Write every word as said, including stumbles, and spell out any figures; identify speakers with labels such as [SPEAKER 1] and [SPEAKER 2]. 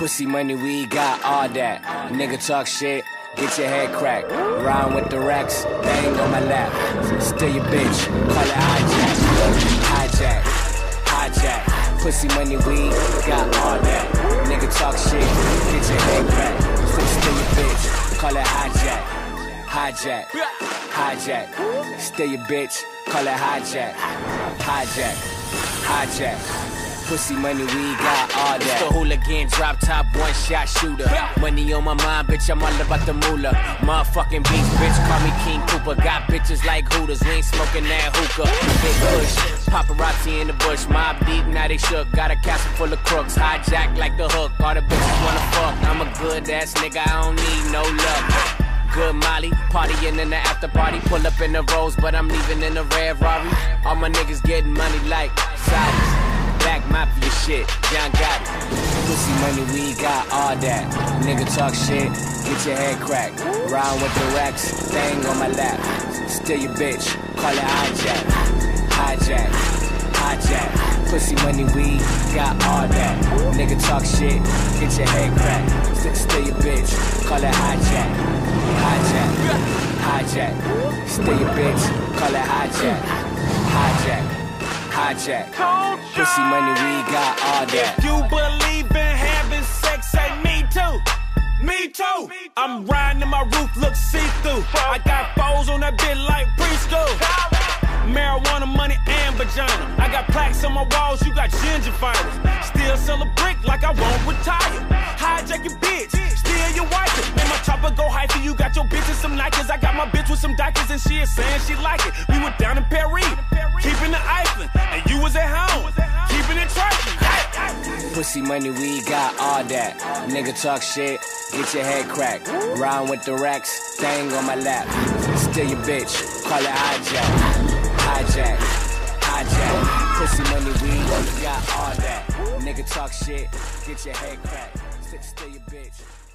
[SPEAKER 1] Pussy, money, we got all that. Nigga talk shit, get your head cracked. Round with the racks, bang on my lap. Still your bitch, call it hijack. Hijack, hijack. Pussy, money, we got all that. Nigga talk shit, get your head cracked. Still your bitch, call it hijack. Hijack, hijack. Still your bitch, call it hijack. Hijack, hijack. Pussy, money, we got all that.
[SPEAKER 2] It's the hooligan, drop top, one shot shooter. Money on my mind, bitch, I'm all about the moolah. Motherfucking beats, bitch, call me King Cooper. Got bitches like Hooters, we ain't smoking that hookah. Big push, paparazzi in the bush. Mob deep, now they shook. Got a castle full of crooks, hijack like the hook. All the bitches wanna fuck. I'm a good ass nigga, I don't need no luck. Good Molly, partying in the after party. Pull up in the Rolls, but I'm leaving in a red Rari. All my niggas getting money like Saudis. Black mafia shit, John got it.
[SPEAKER 1] Pussy, money, we got all that. Nigga talk shit, get your head cracked. Round with the racks, bang on my lap. Still your bitch, call it hijack. Hijack, hijack. Pussy, money, we got all that. Nigga talk shit, get your head cracked. Still your bitch, call it hijack. Hijack, hijack. Still your bitch, call it hijack. Hijack, hijack. Pussy, money, we got all that.
[SPEAKER 3] If you believe in having sex, say me too. Me too. I'm riding and my roof looks see-through. I got foes on that bit like preschool. Marijuana, money, and vagina. I got plaques on my walls, you got ginger fighters. Still sell a brick like I won't retire. Hijack your bitch, steal your wife. Man, my chopper go hyphy, you got your bitch in some Nikes. I got my bitch with some Dikers and she is saying she like it. We were down in Paris, keeping the Eiffel, and you was at home, keeping it trifling.
[SPEAKER 1] Pussy, money, we got all that. Nigga talk shit, get your head cracked. Round with the racks, bang on my lap. Still your bitch, call it hijack. Hijack, hijack. Pussy, money, we got all that. Nigga talk shit, get your head cracked. Still your bitch.